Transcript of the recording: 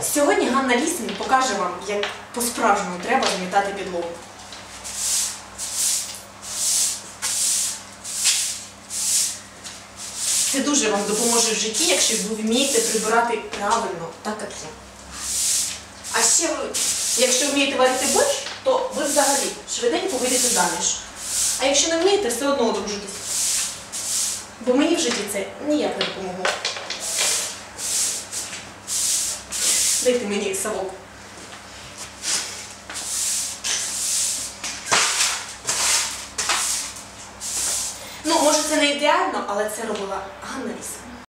Сьогодні Ганна Лісин покаже вам, як по-справжньому треба замітати підлогу. Це дуже вам допоможе в житті, якщо ви вмієте прибирати правильно, так як я. А ще ви, якщо вмієте варити борщ, то ви взагалі швиденько вийдете заміж. А якщо не вмієте, все одно одружитесь. Бо мені в житті це ніяк не допомогло. Дайте мені совок. Ну, може це не ідеально, але це робила Ганна Лісин.